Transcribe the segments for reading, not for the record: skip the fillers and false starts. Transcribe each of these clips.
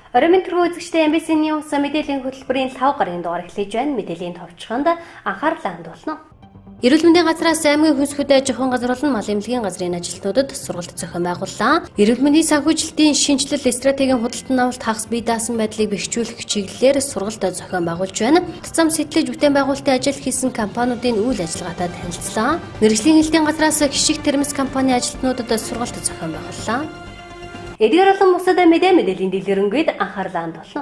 Орой мэнд түргэн үзэгчдээ MBC News мэдээллийн хөтөлбөрийн 5 гарын дугаар эхлэж байна. Мэдээллийн товчхонд анхаарлаа хандуулна. Эрүүл мэндийн газраас аймгийн хүнс хөдөө аж ахуйн газар болон мал эмнэлгийн газрын ажилтнуудад сургалт зохион байгууллаа. Эрүүл мэндийн санхүүжилтийн шинжилэл стратегийн худалдан авалт хагас бие даасан байдлыг бэхжүүлэх чиглэлээр сургалт зохион байгуулж байна. Зам сэтлэж бүтээн байгуулалтын ажил хийсэн компаниудын үйл ажиллагаатай танилцлаа. Мэргэжлийн хэлтийн газраас хишиг термис компани ажилтнуудад сургалт зохион байгууллаа. Эдгээр олон бусад мэдээллийн дэлгэрэнгээд анхаарлаа хандуулна.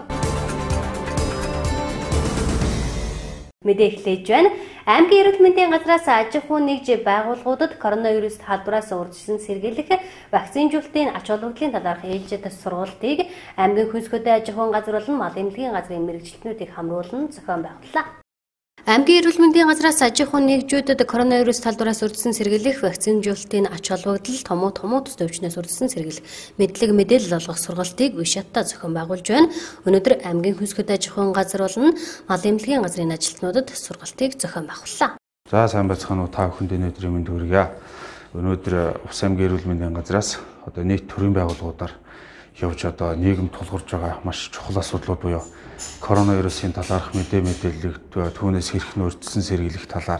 Мэдээ эхлэж байна. Аймгийн эрүүл мэндийн газраас аж ахуйн нэгж байгууллагуудад коронавирус халдвараас урьдчилан сэргийлэх вакцинжуулалтын ач холбогдлын талаарх ээлжид сургалтыг аймгийн хүнс хөдөө аж ахуйн газар болон мал эмнэлгийн газрын мэргэжилтнүүдийг хамруулан зохион байгууллаа. Аймгийн эрүүл мэндийн газраас аж ахуйн нэгжүүдэд коронавирус талдвараас урьдчилан сэргийлэх вакцинжуулалтын ач холбогдол томуу төвчнөөс урьдчилан сэргийлэх мэдээлэл олгох сургалтыг үе шаттай зохион байгуулж байна. Өнөөдөр аймгийн хүнс хөдөө аж ахуйн газар болон мал эмнэлгийн газрын ажилтнуудад сургалтыг зохион байгууллаа. За сайн байцгаана уу та бүхэнд өнөөдрийн мэнд хүргье. Өнөөдөр Ус аймгийн эрүүл мэндийн газраас нийт төрийн байгууллагуудаар явж нийгэм тулгурж байгаа маш чухал асуудлууд буюу коронавирусын талаарх мэдээллийг түүнээс хэрхэн урьдчилан сэргийлэх талаар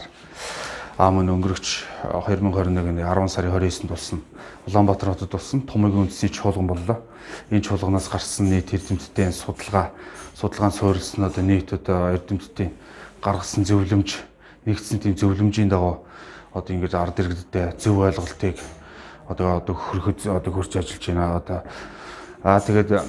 мөн өнгөрөгч 2021-ний 10 сарын 29-нд болсон Улаанбаатар хотод болсон томгийн үндэсний чуулган боллоо. Энэ чуулганаас гарсан нийт эрдэмтдийн судалгаан суурилсан нийт эрдэмтдийн гаргасан зөвлөмж нэгдсэн тийм зөвлөмжийн дагуу ингэж ард иргэдэд зөв ойлголтыг хөрч ажиллаж байна. Тэгээд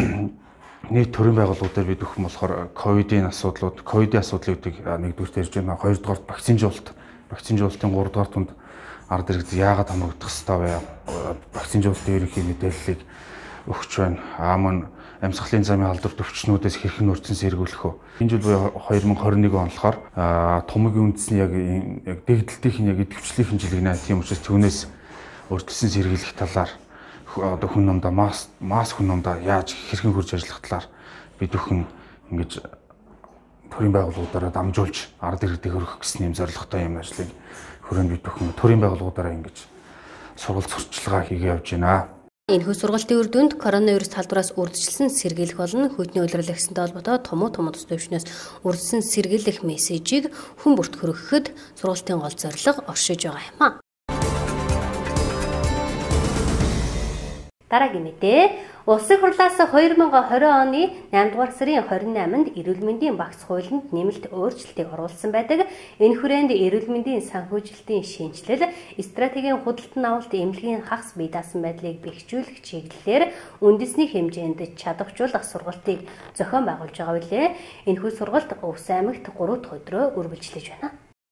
нийт төрийн байгууллагуудаар бид өгөх болохоор ковидын асуудлыг нэгдүгээр ярьж байна. Хоёрдугаар вакцинжуулалтын 3-р тунд ард иргэдэд яагаад хамрагдах ёстой вэ? Вакцинжуулалтын ерөнхий мэдээллийг өгч байна. Мөн амьсгалын замын халдвар төвчнүүдээс хэрхэн урьдчилан сэргийлэх вэ? Энэ жил буюу 2021 он болохоор томгийн үндэсний яг дэгдэлтийн идэвхжлийн жилгнэ. Тийм учраас түүнээс урьдчилан сэргийлэх талаар хүн номдоо маск хүн номдоо яаж хэрхэн хурж ажиллах талаар бид бүхэн ингэж төрийн байгууллагуудаараа дамжуулж ард иргэдэд хүргэх гэсэн юм зорилготой юм ажлыг хүрээнд бид бүхэн төрийн байгууллагуудаараа ингэж сургалт сурталчилгаа хийгээ явж байна. Энэхүү сургалтын үр дүнд коронавирус халдвараас урьдчилан сэргийлэх болон хүйтний улирал ихсэнтэй холбоотой томуу төвчнөөс урьдчилан сэргийлэх мессежийг хүн бүрт хүргэхэд сургалтын гол зорилго оршиж байгаа юм а. Дараагийн мэдээ. Улсын хурлаас 2020 оны 8 дугаар сарын 28-нд эрүүл мэндийн багц хуулинд нэмэлт өөрчлөлтийг оруулсан байдаг. Энэ хүрээнд эрүүл мэндийн санхүүжилтийн шинжилэл, стратегийн худалдан авалт эмнэлгийн хагас бие даасан байдлыг бэхжүүлэх чиглэлээр үндэсний хэмжээнд чадваржуулах сургалтыг зохион байгуулж байгаа билээ. Энэхүү сургалт Ус аймагт 3 дахь өдрөө үргэлжлэж байна.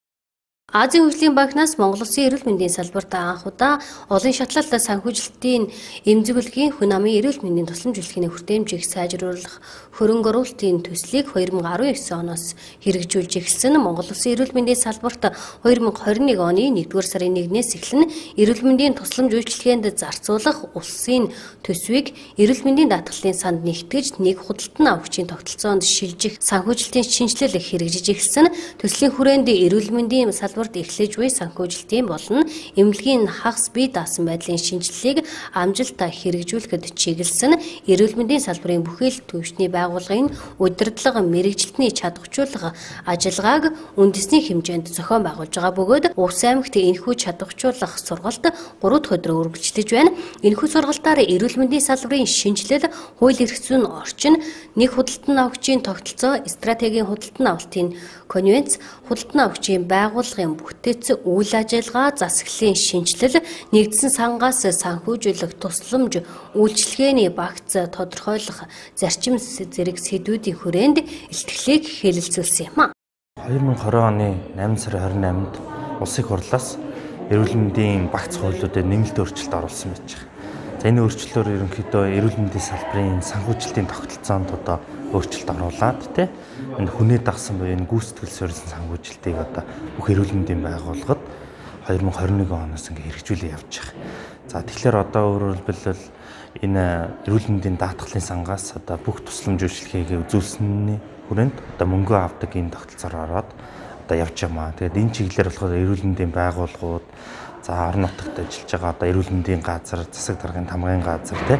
Азийн хөгжлийн банкнаас Монгол Улсын эрүүл мэндийн салбарт анх удаа олон шатлалт санхүүжилтийн эмзэгүлгийн хүн амын эрүүл мэндийн тусламжуулалтын хүртээмжийг сайжруулах хөрөнгө оруулалтын төслийг 2019 оноос хэрэгжүүлж эхэлсэн. Монгол Улсын эрүүл мэндийн салбарт 2021 оны 1-р сарын 1-ээс эхлэн эрүүл мэндийн тусламж үйлчилгээнд зарцуулах улсын төсвийг эрүүл мэндийн даатгалын санд нэгтгэж нэг худалдан авагчийн тогтолцоонд шилжих санхүүжилтийн шинжилэл хэрэгжиж эхэлсэн. Төслийн хүрээнд эрүүл мэндийн эхлэж буй санхүүжилтийн болон эмнэлгийн хагас бие даасан байдлын шинжилгээг амжилттай хэрэгжүүлэхэд чиглэсэн эрүүл мэндийн салбарын бүхэл түвшний байгууллагын удирдлага мэргэжилтний чадваржуулах ажиллагааг үндэсний хэмжээнд зохион байгуулж байгаа бөгөөд Ус аймагт энэхүү чадваржуулах сургалт 3 дахь өдрөө үргэлжлэж байна. Энэхүү сургалтаар эрүүл мэндийн салбарын шинжилэл, хууль эрх зүйн орчин, нэг худалдан авагчийн тогтолцоо, стратегийн худалдан авалтын конвенц, худалдан авагчийн байгууллагын бүтээц үйл ажиллагаа, засаглалын шинжилэл, нэгдсэн сангаас санхүүжүүлэх тусламж, үйлчилгээний багц тодорхойлох зарчим зэрэг сэдвүүдийн хүрээнд илтгэлийг хэлэлцүүлсэн юм а. 2020 оны 8 сарын 28-нд улсын хурлаас эрүүл мэндийн багц хуулиудад нэмэлт өөрчлөлт оруулсан байж байгаа. За энэ өөрчлөлтөөр ерөнхийдөө эрүүл мэндийн салбарын санхүүжилтийн тогтолцоонд өөрчлөлт оруулаад энэ хүнээ дагсан буюу энэ гүйцэтгэл суурилсан санхүүжилтийг бүх эрүүл мэндийн байгууллагад 2021 оноос хэрэгжүүлээ явж байгаа. За тэгэхээр өөрөөр хэлбэл энэ эрүүл мэндийн даатгалын сангаас бүх тусламж үйлчилгээгээ үзүүлсэний хүрээнд мөнгө авдаг энэ тогтолцоор ороод явж байгаа. Тэгээд энэ чиглэлээр болохоор эрүүл мэндийн байгууллагууд, за орон нутагт ажиллаж байгаа эрүүл мэндийн газар, засаг даргын тамгын газар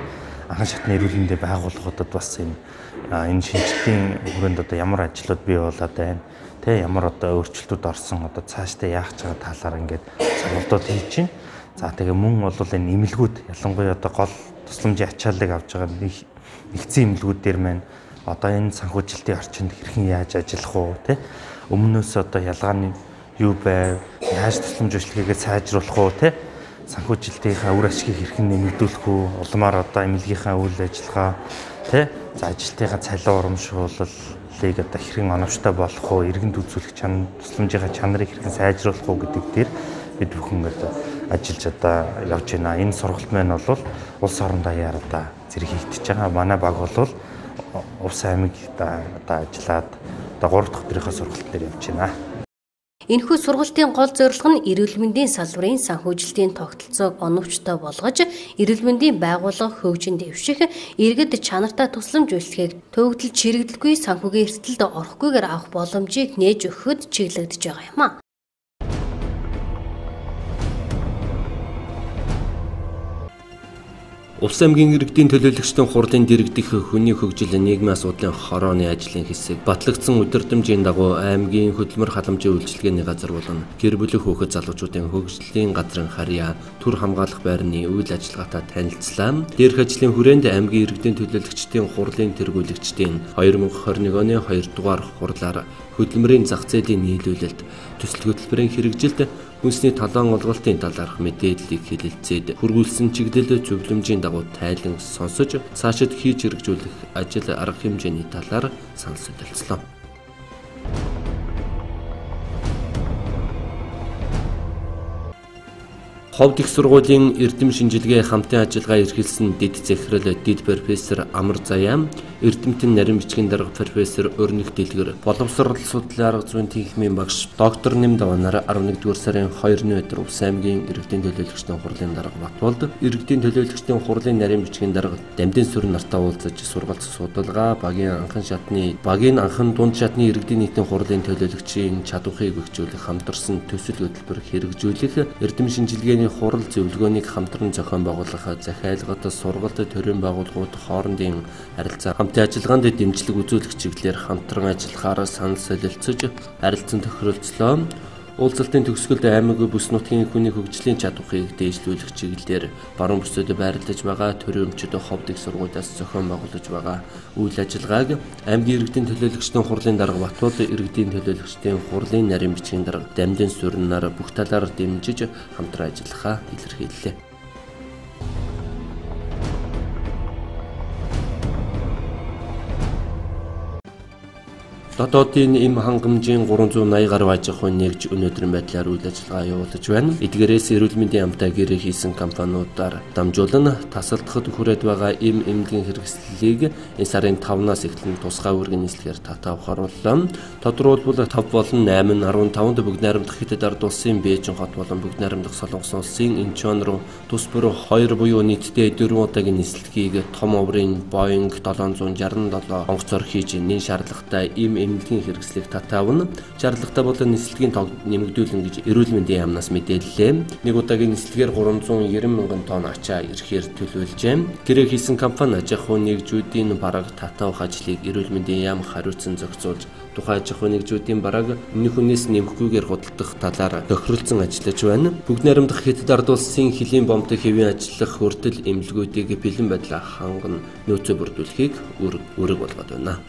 анхан шатны эрүүл мэндийн байгууллагуудад бас энэ шинжилгээний хүрээнд одоо ямар ажлууд бий болоод байна. Тэ ямар одоо өөрчлөлтүүд орсон одоо цаашдаа яах ч байгаа талаар ингээд сургалтууд хийж байна. За тэгээ мөн бол энэ эмнэлгүүд ялангуяа одоо гол тусламжийн ачааллыг авч байгаа нэгдсэн эмнэлгүүдээр маань одоо энэ санхүүжилтийн орчинд хэрхэн яаж ажиллах уу те өмнөөс одоо ялгааны юу байв яаж тусламж үйлчлэгээ сайжруулах уу те санхүүжилтийнхаа үр ашгийг хэрхэн нэмэгдүүлэх үү улмаар одоо эмнэлгийнхаа үйл ажиллагаа те за ажилтныхаа цалин урамшууллыг одоо хэрхэн оновчтой болох уу иргэнд үзүүлэх тусламжийнхаа чанарыг хэрхэн сайжруулах уу гэдэг дээр бид бүхэн одоо ажиллаж одоо явж байна. Энэ сургалт маань бол улс орон даяар одоо зэрэг хийгдэж байгаа. Манай баг бол Увс аймагт одоо ажиллаад одоо 3 дахь өдрийнхөө сургалт дээр явж байна. Энэхүү сургалтын гол зорилго нь эрүүл мэндийн салбарын санхүүжилтийн тогтолцоог оновчтой болгож, эрүүл мэндийн байгууллага хөгжин дэвших, иргэд чанартай тусламж үйлчлэгийг төвөгдөл чирэгдэлгүй санхүүгийн эрсдэлд орохгүйгээр авах боломжийг нээж өгөхөд чиглэгдэж байгаа юм а. Увс аймгийн иргэдийн төлөөлөгчдийн хурлын дэргэдэх хүний хөгжил нийгмийн асуудлын хорооны ажлын хэсэг батлагдсан удирдамжийн дагуу аймгийн хөдөлмөр халамжийн үйлчилгээний газар болон гэр бүлийн хүүхэд залуучуудын хөгжлийн газрын харьяа төр хамгаалах байрны үйл ажиллагаатай танилцлаа. Дээрх ажлын хүрээнд аймгийн иргэдийн төлөөлөгчдийн хурлын тэргүүлэгчдийн 2021 оны 2 дугаар хурлаар хөдөлмөрийн зах зээлийн нийлүүлэлт, төсөл хөтөлбөрийн хэрэгжилт, хүнсний талаан олголтын талаарх мэдээллийг хэлэлцээд хүргүүлсэн чиглэл зөвлөмжийн дагуу тайлан сонсож цаашид хийж хэрэгжүүлэх ажил арга хэмжээний талаар санал солилцлоо. Ховд их сургуулийн эрдэм шинжилгээ хамтын ажиллагаа эрхэлсэн дэд захирал дэд профессор Амар Заяа, эрдэмтэн нарийн бичгийн дарга профессор Өрнөх Дэлгэр, боловсрол судлаар зүйн техникийн багш доктор Нэмдав нар 11-р сарын 2-ны өдөр Увс аймгийн иргэдийн төлөөлөгчдийн хурлын дарга Батболд, иргэдийн төлөөлөгчдийн хурлын нарийн бичгийн дарга Дамдын Сүрэн нартай уулзаж сургалт судалгаа, багийн анхан дунд шатны иргэдийн нийтийн хурлын төлөөлөгчийн чадварыг өгчүүлэх, хамтарсан төсөл хөтөлбөр хэрэгжүүлэх, эрдэм шинжилгээний хурал зөвлөгөөнийг хамтран зохион байгуулах, захиалгад сургалт төрийн байгууллагууд хоорондын харилцаа хамтын ажиллагаанд дэмжлэг үзүүлэх чиглэлээр хамтран ажиллахаар санал солилцож харилцан тохиролцлоо. Уулзалтын төгсгөлд аймаг бүс нутгийн хүний хөгжлийн чадварыг дээшлүүлэх чиглэлээр баруун бүсэд байрлаж байгаа төрийн өмчөд ховд их сургуулиас зохион байгуулж байгаа үйл ажиллагааг аймгийн иргэдийн төлөөлөгчдийн хурлын дарга Батбол, иргэдийн төлөөлөгчдийн хурлын нарийн бичгийн дарга Дамдын Сүрэн нар бүх талаар дэмжиж хамтран ажиллахаа илэрхийллээ. Дотоодын эм хангамжийн 380 гаруй аж ахуйн нэгж өнөөдрийн байдлаар үйл ажиллагаа явуулж байна. Эдгээрээс эрүүл мэндийн амтай гэрээ хийсэн компаниудаар дамжуулан тасалдахад хүрээд байгаа эм эмнэлгийн хэрэгслийг энэ сарын 5-наас эхлэн тусгай үргийн нийслэгээр татаавах орууллаа. Тодорхойлбол 5 болон 8 нь 15-нд бүгд найрамдах Хятад ард улсын Бээжин хот болон бүгд найрамдах Солонгос улсын Инчон руу тус бүр 2 буюу нийтдээ 4 удаагийн нийслэлгийг том оврын Boeing 767 онгоцоор хийж нэн шаардлагатай эм эмнэлгийн хэрэгслийг татаавна. Шаардлагатай бол нийслэгийн тоог нэмэгдүүлэн гэж эрүүл мэндийн яамнаас мэдээллээ. Нэг удаагийн нийслэгээр 390 мянган тонн ачаа ирэхээр төлөвлөжээ. Гэрээ хийсэн компани аж ахуйн нэгжүүдийн бараг татаавах ажлыг эрүүл мэндийн яам хариуцсан зохицуулж тухайн аж ахуйн нэгжүүдийн бараг өмнөх хүнээс нэмэхгүйгээр худалдах талаар тохиролцсон ажиллаж байна. Бүгд найрамдах Хятад ард улсын хөлийн бомбтой хэвийн ажиллах хүртэл эмнэлгүүдийг бэлэн байдлаа ханган нөөцөө бүрдүүлэхийг үүрэг болгоод байна.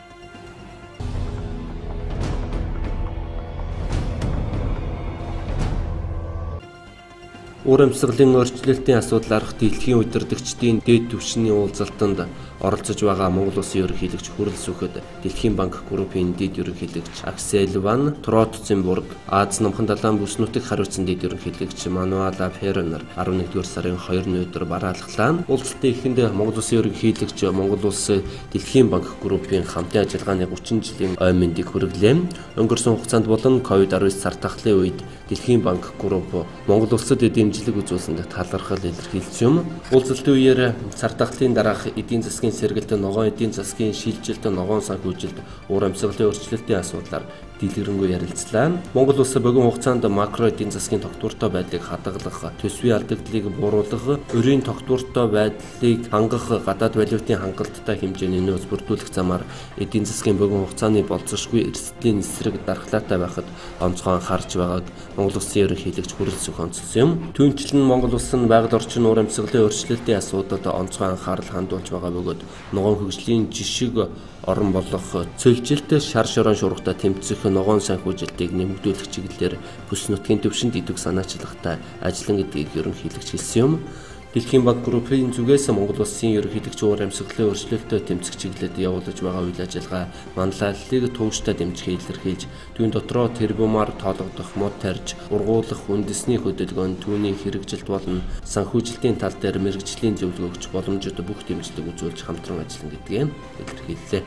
Уур амьсгалын өөрчлөлтийн асуудлаарх дэлхийн удирдагчдын дээд түвшний уулзалтанд оролцож байгаа Монгол Улсын ерөнхийлөгч Хүрэл Сүхэд, Дэлхийн банк группийн дэд ерөнхийлөгч Аксел Ван Тротценбург, Аз намхан далайн бүс нутаг хариуцсан дэд ерөнхийлөгч Мануала Фернер 11-р сарын 2-ны өдөр бараалхлаа. Уулзалтын эхэнд Монгол Улсын ерөнхийлөгч Монгол Улсын Дэлхийн банк группийн хамтын ажиллагааны 30 жилийн ой мэндийг хүргэлээ. Өнгөрсөн хугацаанд болон COVID-19 сар тахлын үед Дэлхийн банк групп Монгол Улсад дэмжлэг үзүүлсэнд талархал илэрхийлсэн юм. Уулзалтын үеэр сар тахлын дараах эдийн засгийн сэргэлт, ногоон эдийн засгийн шилжилт, ногоон санхүүжилт, уур амьсгалын өөрчлөлтийн асуудлаар дэлгэрэнгүй ярилцлаа. Монгол улс богино хугацаанд макро эдийн засгийн тогтвортой байдлыг хадгалах, төсвийн алдагдлыг бууруулах, өрийн тогтвортой байдлыг хангах, гадаад валютын хангалттай хэмжээний нөөц бүрдүүлэх замаар эдийн засгийн богино хугацааны болцсошгүй эрсдлийн эсрэг дархлаатай байхад онцгой анхаарч байгааг Монгол улсын ерөнхийлөгч Хүрэлцэх онцлсон юм. Түүнчлэн Монгол улс нь байгаль орчин уур амьсгалын өөрчлөлтийн асуудалд онцгой анхаарал хандуулж байгаа бөгөөд ногоон хөгжлийн жишг орон болох цөлжилт шар шорон шуургатай тэмцэх ногоон санхүүжилтийг нэмэгдүүлэх чиглэлээр бүс нутгийн төвшөнд идэв санаачлагтай ажиллана гэдгийг ерөнхийлөгч хэлсэн юм. Дэлхийн банк группийн зүгээс Монгол улсын ерөнхийлөгч уур амьсгалын өөрчлөлтөд тэмцэх чиглэлд явуулж байгаа үйл ажиллагаа манлайллыг тууштай дэмжих илэрхийлж, түүн дотроо тэрбумаар тоологдох, мод тарьж, ургуулах үндэсний хөдөлгөөн, түүний хэрэгжилт болон санхүүжилтийн тал дээр мэргэжлийн зөвлөгөө өгч боломжит бүх дэмжлэг үзүүлж хамтран ажиллана гэдгийг илэрхийллээ.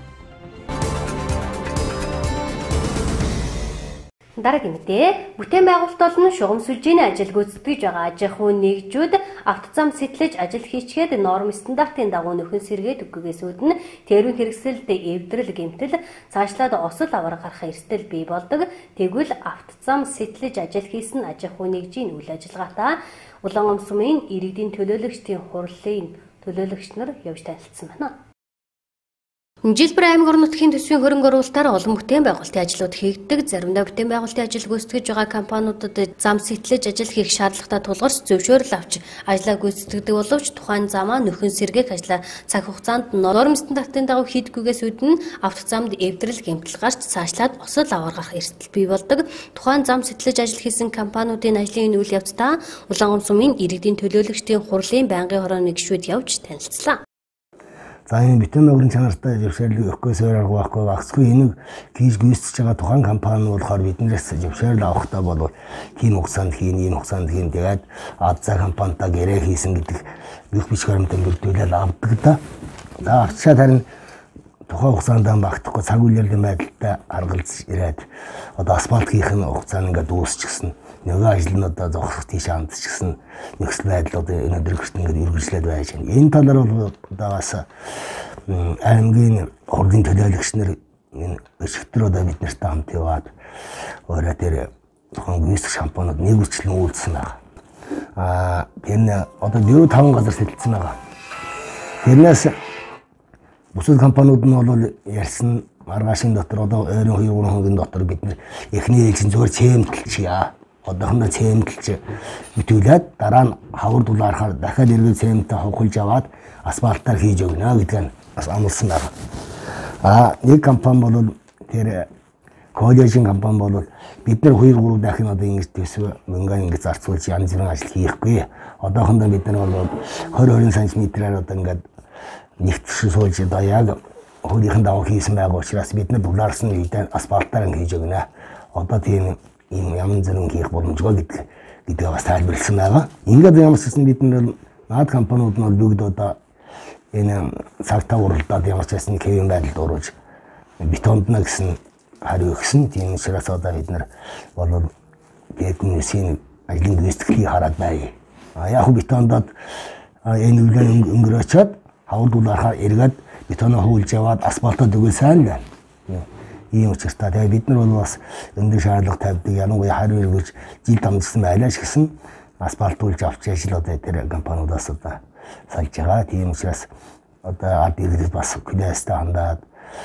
Дараагийн мэдээ, бүтээн байгуулалт болон шугам сүлжээний ажил гүйцэтгэж байгаа аж ахуйн нэгжүүд автозам сэтлэж ажил хийчгээд норм стандартын дагуу нөхөн сэргээд өгөхөөс үүдэн тэрүүн хэрэгсэлд эвдрэл гэмтэл цаашлаад осол авар гарах эрсдэл бий болдог. Тэгвэл автозам сэтлэж ажил хийсэн аж ахуйн нэгжийн үйл ажиллагаатай Улаан сумын иргэдийн төлөөлөгчдийн хурлын төлөөлөгч нар явж танилцсан байна. Жилбэр аймаг орон нутгийн төсвийн хөрөнгө оруулалтаар олон бүтээн байгуулалтын ажлууд хийгддэг. Заримдаа бүтээн байгуулалтын ажил гүйцэтгэж байгаа компаниудад зам сэтлэж ажил хийх шаардлагатай тулгарч зөвшөөрөл авч ажлаа гүйцэтгэдэг боловч тухайн замаа нөхөн сэргээх ажлаа цаг хугацаанд норм стандартын дагуу хийдгүйгээс үүдэн автозамд эвдрэл гэмтэл гарч цаашлаад осол аваар гарах эрсдэл бий болдог. Тухайн зам сэтлэж ажил хийсэн компаниудын ажлын үйл явцдаа Улаан сумын иргэдийн төлөөлөгчдийн хурлын байнгын хорооны гишүүд явж танилцлаа. За энэ бүтээн байгуулалтын чанартай зөвшөөрлийг өгөхөөс өөр арга байхгүй багцгүй энийг хийж гүйцэтгэж байгаа тухайн компани болохоор биднээс зөвшөөрөл авахдаа бол тийм хугацаанд хийн, ийм хугацаанд хийн тэгээд за компанитай гэрээ хийсэн гэдэг бүх биш баримтаа бүрдүүлээд авдаг да. За арчаад харин тухайн хугацаанд багтахгүй цаг үеэрлийн байдалтай харгалзаж ирээд одоо асфальт хийх нь хугацаанд ингээд дуусчихсан. Нөгөө ажил нь одоо зогсох тийш хандчихсан нөхцөл байдал одоо энэ өдрөгчд ингээд үргэлжлээд байж байна. Энэ талаар бол одоо бас аймгийн хургийн төлөөлөгч нар энэ өсөлтөр одоо бид нартай хамт яваад өөрөө тэр тухайн гүйцэтгэх компаниуд нэг үчлэн үйлдсэн байна. Тэр одоо 4-5 газар сэтэлсэн байгаа. Тэрнээс бусад компаниуд нь бол ярьсан маргаашийн дотор одоо ойрын 2-3 хоногийн дотор бид нар эхний ээлжин зөвөр цементэлчихъя. Одоохондоо цементэлж бүтүүлээд дараа нь хавар дулаарахаар дахиад эргээд цементээ хавхалж аваад асфальтаар хийж өгнө гэдгийг бас амласан байна. Нэг компани бол тэр коллежийн компани бол бид нар 2-3 дахин одоо ингэж төсөв мөнгө ингэж зарцуулж янз бүрийн ажил хийхгүй. Одоохондоо бид нар бол 20 см-аар одоо ингэж нэгтгэж суулж одоо яг хөрийнхэн даваа хийсэн байгаа учраас бид нар дулаарсан үедээ асфальтаар хийж өгнө. Одоо тийм янз бүрийн хийх боломжтой гэдгийг бас тайлбарлсан байгаа. Ингээд ямар ч гэсэн бид наад компаниуд нь бүгд одоо энэ цагтаа уралдаад ямар ч байсан хэвэн байдалд оруулж бетонд на гэсэн хариу өгсөн. Тийм учраас одоо бид нар бол техникийн ажлын гүйцэтгэлийг хараад байна. Яг бетондод энэ үлэн өнгөрөөчөөд хавар дулаарахаар эргээд бетоноо хуулж яваад асфальтад өгөх сайн байна. Ийм учраас тэгээ бид нар бол бас өндөр шаардлага тавьдаг ялангуяа хариу эргүүлж жил дамжсан байлаач гэсэн асфальтуулж авч ажил одоо тэр компаниудаас одоо салж байгаа. Тийм учраас одоо ард иргэдэд бас хүлээстэй хандаад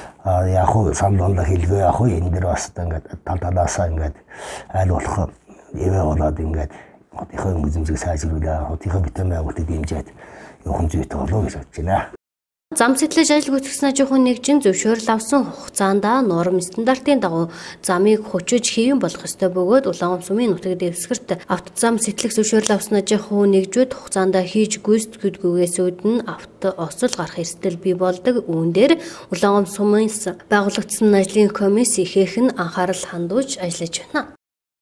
яг хуу санал онлоо хэлгүй яг хуу энэ дэр бас одоо ингээд тал талаасаа ингээд айл болох эвэ болоод ингээд хотынхоо өнгөзмжийг сайжруулаад хотынхоо бүтээн байгуулалтыг дэмжиж явах зүйтэй болов гэж бодож байна. Зам сэтлэж ажил гүйцэтгэсэн аж ахуйн нэгжийн зөвшөөрөл авсан хугацаанд норм стандартын дагуу замыг хүчиж хийвэн болох ёстой бөгөөд Улаан сумын нутаг дэвсгэрт автозам сэтлэх зөвшөөрөл авсан аж ахуйн нэгжүүд хугацаанд хийж гүйцэтгэдгүйгээс үүдэн осол гарах эрсдэл бий болдог. Үүн дээр Улаан сумын байгуулагдсан ажлын комисс ихээхэн анхаарал хандуулж ажиллаж байна.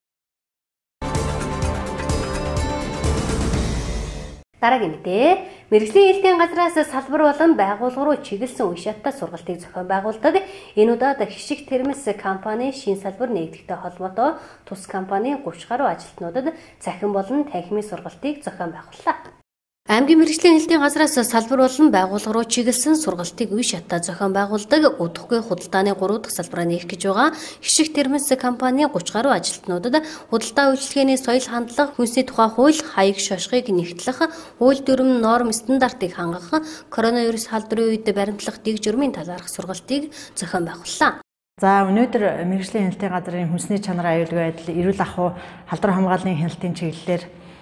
Дараагийн мэдээ, мэргэжлийн элдийн газраас салбар болон байгууллага руу чиглэсэн үе шаттай сургалтыг зохион байгуулдаг. Энэ удаад Хишиг Тэрмэс компани шин салбар нэгдэгтэй холбоотой тус компани 30 гаруй ажилтнуудад цахим болон танхимын сургалтыг зохион байгууллаа. Аймгийн мэргэжлийн хэлтийн газраас салбар болон байгууллага руу чиглэсэн сургалтыг үе шатаа зохион байгуулдаг удахгүй худалдааны 3 дахь салбараа нээх гэж байгаа Хишиг Термэс компани 30 гаруй ажилтнуудад худалдаа үйлчилгээний соёл хандлага, хүнсний тухай хууль, хаяг шошгыг нэгтлэх, хууль дүрм норм стандартыг хангах, коронавирус халдварын үед баримтлах дэг журмын талаарх сургалтыг зохион байгууллаа. За өнөөдөр мэргэжлийн хэлтийн газрын хүнсний чанарын аюулгүй байдал, эрүүл ахуй, халдвар хамгааллын хэлтийн чиглэлээр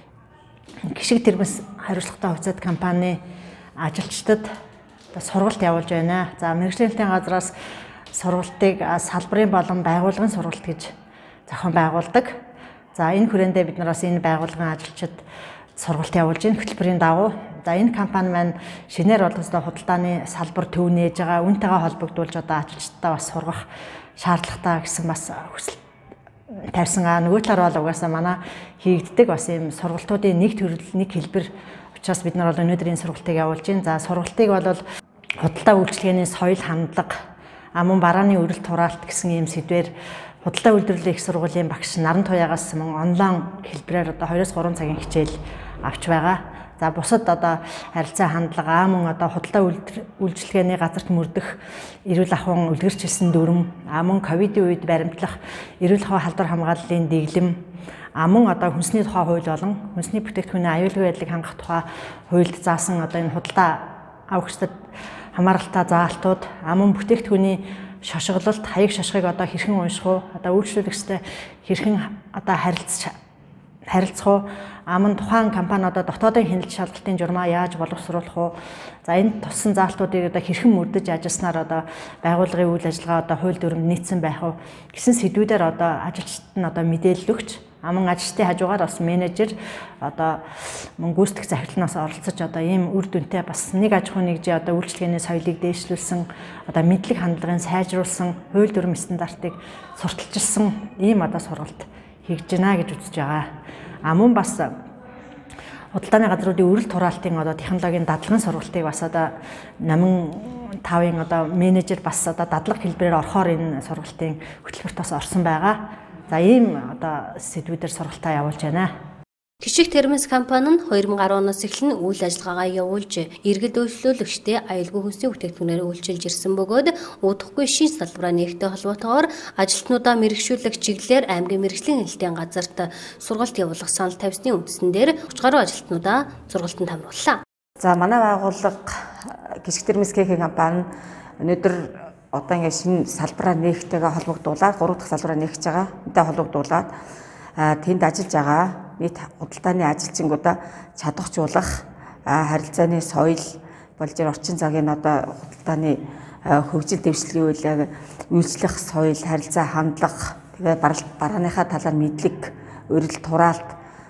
Хишиг Термэс хариуцлагатай хувьцаат компани ажилчдад сургалт явуулж байна. За мэргэжлийн хэлтийн газраас сургалтыг салбарын болон байгууллагын сургалт гэж зохион байгуулдаг. За энэ хүрээндээ бид нар бас энэ байгууллагын ажилчид сургалт явуулж байна хөтөлбөрийн дагуу. За энэ компани маань шинээр олгостой худалдааны салбар төв нээж байгаа үүнтэйгээ холбогдуулж одоо ажилчдаа бас сургах шаардлагатай гэсэн бас хүсэл тавьсан. Нөгөө талаар бол угаасаа манай хийгддэг бас ийм сургалтуудын нэг төрөл нэг хэлбэр учраас бид нар бол өнөөдөр энэ сургалтыг явуулж байна. За сургалтыг бол худалдаа үйлчилгээний соёл хандлага, амун барааны өрөлт тураалт гэсэн ийм сэдвээр худалдаа үйлдвэрлэлийн их сургуулийн багш Наран Туяагаас мөн онлайн хэлбэрээр одоо 2-3 цагийн хичээл авч байгаа. За бусад одоо харилцаа хандлага мөн одоо худалдаа үйлчилгээний газарт мөрдөх эрүүл ахуйн үлгэрчилсэн дүрм, мөн ковидын үед баримтлах эрүүл ахуй халдвар хамгааллын дэглэм, мөн одоо хүнсний тухай хууль болон хүнсний бүтээгдэхүүний аюулгүй байдлыг хангах тухай хуульд заасан одоо энэ худалдаа авахчдад хамааралтай заалтууд, мөн бүтээгдэхүүний шошиглолт, хаяг шошгыг одоо хэрхэн унших уу, одоо үйлчлүүлэгчтэй хэрхэн одоо харилцах уу, мөн тухайн компаниудад дотоодын хяналт шалгалтын журмаа яаж боловсруулах уу. За энэ туссан заалтуудыг одоо хэрхэн мөрдөж ажилласнаар одоо байгууллагын үйл ажиллагаа одоо хууль дүрмд нийцсэн байх уу гэсэн сэдвүүдээр одоо ажилчид нь одоо мэдээлэл өгч, мөн ажилчдын хажуугаар бас менежер одоо мөн гүйцэтгэх захирлнаас оролцож одоо ийм үр дүнтэй бас нэг аж ахуйн нэгжийн одоо үйлчлэгээний соёлыг дээшлүүлсэн, одоо мэдлэг хандлагын сайжруулсан, хууль дүрм стандартыг сурталчилсан ийм одоо сургалт хийж гинэ гэж үзэж байгаа. Мөн бас худалдааны газруудын өрөлт тураалтын одоо технологийн дадлагын сургалтыг бас одоо 8-5-ын одоо менежер бас одоо дадлага хэлбэрээр орохоор энэ сургалтын хөтөлбөрт бас орсон байгаа. За ийм одоо сэдвүүдээр сургалтаа явуулж байна. Хишиг Термэс компани нь 2010 оноос эхлэн үйл ажиллагаагаа явуулж, иргэд үйлчлүүлэгчдээ аюулгүй хүнсний бүтээгдэхүүнээр үйлчилж ирсэн бөгөөд удахгүй шинж салбараа нэгтэй холбоотойгоор ажилтнуудаа мэрэгшүүлэх чиглэлээр аймгийн мэргэжлийн хэлтийн газарт сургалт явуулах санал тавьсны үндсэн дээр 30 гаруй ажилтнуудаа сургалтанд хамрууллаа. За манай байгууллага Хишиг Термэс компани өнөөдөр одоо ингээд шинэ салбараа нээгтэйгээ холбогдуулаад 3 дахь салбараа нээгч байгаа. Энтэй холбогдуулаад тэнд ажиллаж байгаа нийт худалдааны ажилчингуудаа чадахжуулах харилцааны соёл болж орчин цагийн одоо худалдааны хөгжил дэвшлэгийн үйлчлэх соёл, харилцаа хандлага, тэгээ барааныхаа талаар мэдлэг, өрөлт тураалт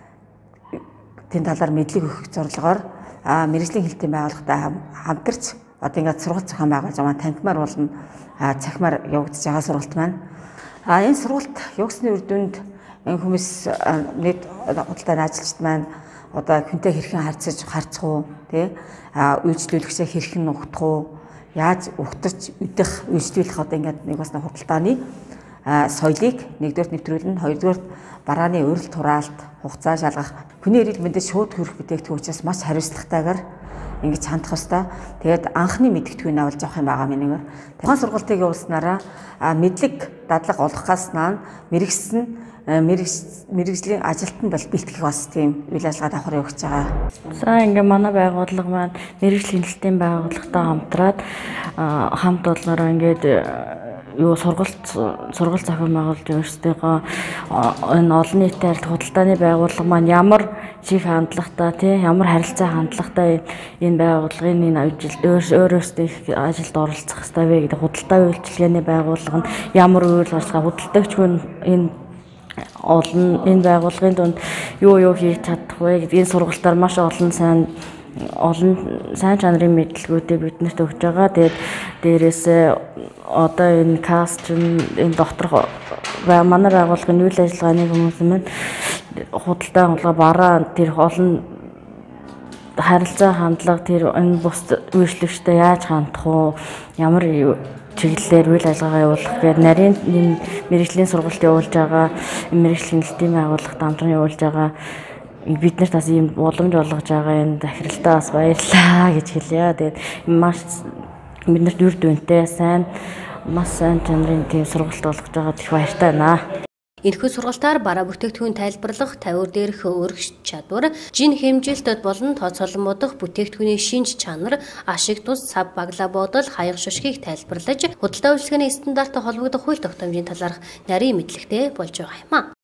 тэн талаар мэдлэг өгөх зорилгоор мэргэжлийн хэлтийн байгууллагатай хамтарч одоо ингээд сургалт зохион байгуулж байгаа танхимаар болон цахимаар явагдаж байгаа сургалт маань. Энэ сургалт явагдсны үр дүнд энэ хүмүүс нийт худалдааны ажилчид маань одоо хүнтэй хэрхэн харьцах уу, тий үйлчлүүлэгчээ хэрхэн угтах уу, яаж угтарч өдөх үйлчлүүлэх одоо ингээд нэг бас худалдааны соёлыг нэгдүгээр нэвтрүүлнэ, хоёрдугаар барааны өрөлт тураалт, хугацаа шалгах, хүний эрүүл мэндэд шууд хүрэх бүтээгдэхүүн учраас маш хариуцлагатайгаар ингэж хандах ёстой. Тэгээд анхны мэдгэдэггүй авалж авах юм байгаа минийгээр. Тухайн сургалтыг явуулснараа мэдлэг дадлага олгохоос наан мэргэжлийн ажилтнанд бол бэлтгэх бас тийм үйл ажиллагаа давхар явуулж байгаа. За ингээ манай байгууллага маань мэргэжлийн хэлтийн байгууллагатай хамтраад хамт олноор ингээд сургалт зохион байгуулж өөрсдийнхөө энэ олон нийтэд харилцах худалдааны байгууллага маань ямар чих хандлагатай тий ямар харилцаа хандлагатай энэ байгууллагын энэ өөрөөсөө ажилд оролцох хэрэгтэй вэ гэдэг худалдаа үйлчилгээний байгууллага нь ямар үйл ажиллагаа худалдагч хүн энэ олон энэ байгууллагын дунд юу хийж чадах вэ гэдэг энэ сургалтаар маш олон сайн чанарын мэдлэгүүдийг биднэрт өгж байгаа. Тэгээд дээрээс одоо энэ кастм энэ доторх манай байгууллагын үйл ажиллагааны хүмүүс маань худалдаа бараа тэр олон харилцаа хандлага тэр энэ бус үйлчлэгчтэй яаж хандах уу, ямар чиглэлээр үйл ажиллагаа явуулах гэдэг нарийн мэргэжлийн сургалт явуулж байгаа, мэргэжлийн хэлтийн байгууллагт хамтран явуулж байгаа бид нарт бас ийм боломж олгож байгаа энэ захиралтаа бас баярлалаа гэж хэлье. Тэгээд маш биднэрт үр дүнтэй сайн маш сайн чанарын тийм сургалт болгож байгаад их баяртай байна. Энэхүү сургалтаар бараа бүтээгдэхүүн тайлбарлах, тавиур дээрх өргөж чадвар, жин хэмжилт болон тооцоолон бодох бүтээгдэхүүний шинж чанар, ашиг тус, сав баглаа бодол, хаяг шушгийг тайлбарлаж, худалдаа үйлчлэгээний стандарттай холбогдох хууль тогтоомжийн талаарх нарийн мэдлэгтэй болж байгаа юм а.